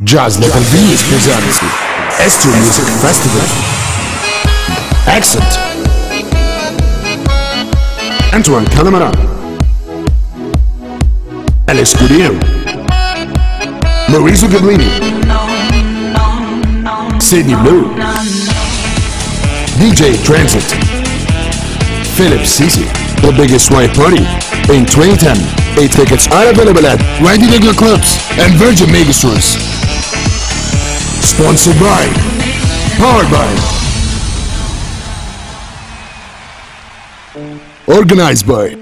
Jazz Local Beats presents S2 Music Festival. Accent Antoine Calamara, Alex Gudiero, Maurizio Gaglini, Sydney Blue, DJ Transit, Philip Sisi. The biggest white party in 2010. 8 tickets are available at Ready Regular Clubs and Virgin Megastores. Sponsored by, powered by, organized by